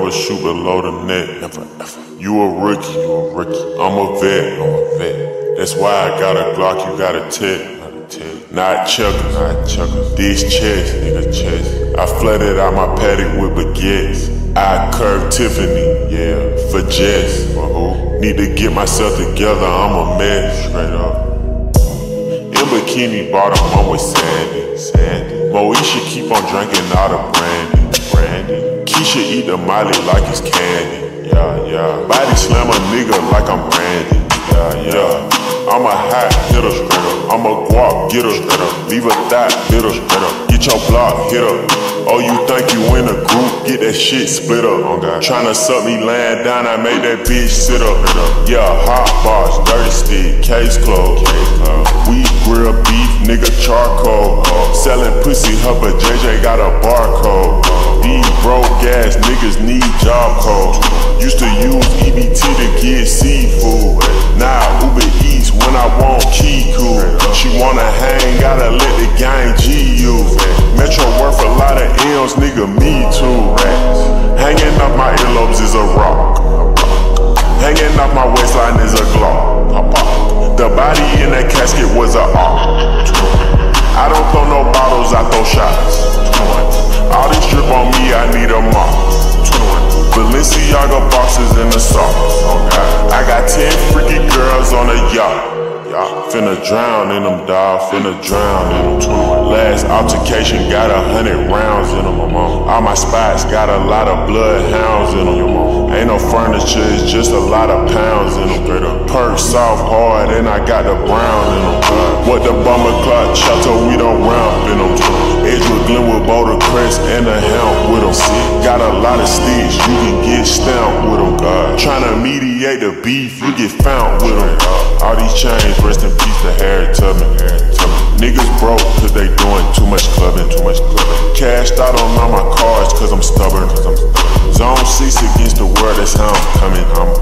never shoot below the net. Never, ever. You a rookie, you a rookie. I'm a vet, I'm a vet. That's why I got a Glock, you got a tech. Not checkers, not checkers. These checks, nigga, checks. I flooded out my paddock with baguettes. I curved Tiffany, yeah, for Jess. Need to get myself together, I'm a mess. Straight up. In bikini bottom, I'm with Sandy. Moesha keep on drinking all the brandy. Keisha eat the Molly like it's candy. Yeah. Body slam a nigga like I'm Randy. Yeah. I'm a hot hitter, straight up. I'm a guap getter, straight up. Leave a thot bitter, straight up. Get your block hit up. Oh, you think you in a group? Get that shit split up. Oh, God. Tryna suck me laying down, I made that bitch sit up. Yeah, hot box, dirty stick, case closed. We grill beef, nigga charcoal. Selling pussy, her but JJ got a barcode. These broke ass niggas need job codes. Used to use EBT to get seafood. Now Uber Eats when I want Kiku. She wanna hang, gotta let the gang G you. Metro worth a lot of M's, nigga, me too. Hanging off my earlobes is a rock. Hanging off my waistline is a Glock. The body in that casket was a arc. I don't throw no bottles, I throw shots. All this drip on me, I need a mop. Balenciaga boxes in the sauce. I got 10 freaky girls on a yacht. Finna drown in them, dawg, finna drown in them. Last altercation got 100 rounds in them. All my spots got a lot of bloodhounds in them. Ain't no furniture, it's just a lot of pounds in them. Perk soft hard, and I got the brown in them. What the bomber clock, Chateau, we don't ramp in them. Edgewood, Glenwood, Boulder Crest, and a helm with them. Got a lot of sticks, you can get stamped with them. Tryna mediate the beef, you get found with them. All these chains, rest in peace to Harry Tubman. Niggas broke cause they doing too much clubbing. Cashed out on all my cards cause I'm stubborn. Zone 6 against the world, that's how I'm coming.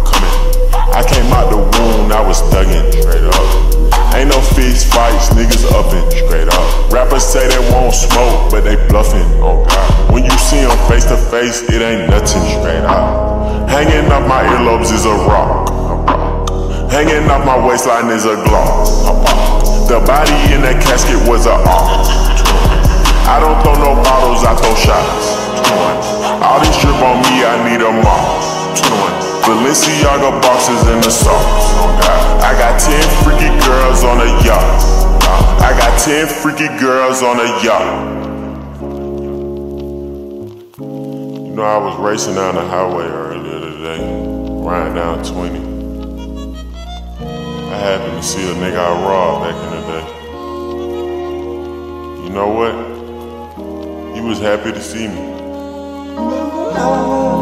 I came out the womb, I was thuggin', straight up. Ain't no fist fights, niggas uppin', straight up. Rappers say they won't smoke, but they bluffin', oh God. When you see them face to face, it ain't nothing, straight up. Hanging off my earlobes is a rock. Hanging off my waistline is a Glock. The body in that casket was a arc. I don't throw no bottles, I throw shots. All this drip on me, I need a mop. Balenciaga boxes in the sauce. I got 10 freaky girls on a yacht. I got 10 freaky girls on a yacht. You know, I was racing down the highway earlier today, riding down 20. I happened to see a nigga I robbed back in the day. You know what? He was happy to see me.